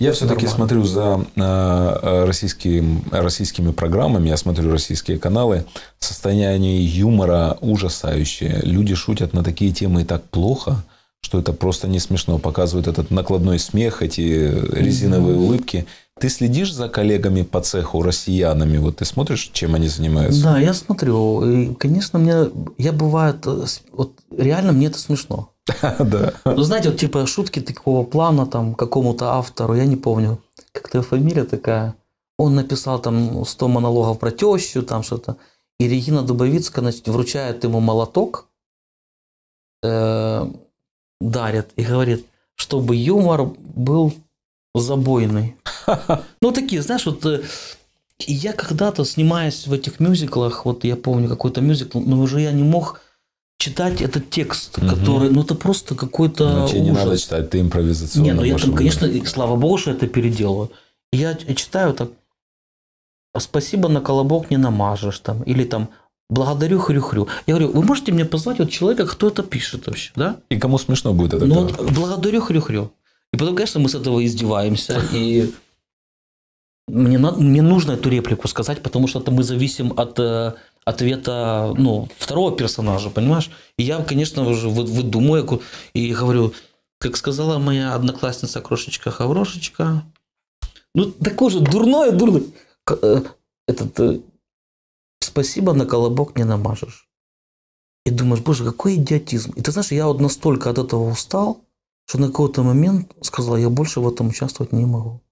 Я все-таки смотрю за российскими программами, я смотрю российские каналы. Состояние юмора ужасающее. Люди шутят на такие темы и так плохо, что это просто не смешно. Показывают этот накладной смех, эти резиновые улыбки. Ты следишь за коллегами по цеху, россиянами? Вот ты смотришь, чем они занимаются? Да, я смотрю. И, конечно, я бывает, вот реально мне это смешно. Да. Ну, знаете, вот типа шутки такого плана там какому-то автору, я не помню, как-то фамилия такая. Он написал там 100 монологов про тещу, там что-то. И Регина Дубовицкая, значит, вручает ему молоток, дарит и говорит, чтобы юмор был забойный. Ну, такие, знаешь, вот я когда-то, снимаясь в этих мюзиклах, вот я помню какой-то мюзикл, но уже я не мог читать этот текст, который, ну, это просто какой-то тебе не надо читать, ты импровизационно. Не, ну я там, конечно, слава богу, что это переделываю. Я читаю так, спасибо, на колобок не намажешь, там, или там, благодарю хрю-хрю. Я говорю, вы можете мне позвать вот человека, кто это пишет вообще, да? И кому смешно будет это? Ну, вот, благодарю хрю-хрю. И потом, конечно, мы с этого издеваемся, и мне нужно эту реплику сказать, потому что это мы зависим от ответа, ну, второго персонажа, понимаешь? И я, конечно, уже выдумаю и говорю, как сказала моя одноклассница Крошечка-Хаврошечка, ну, такой же дурной, спасибо, на колобок не намажешь. И думаешь, боже, какой идиотизм. И ты знаешь, я вот настолько от этого устал, что на какой-то момент сказал, я больше в этом участвовать не могу.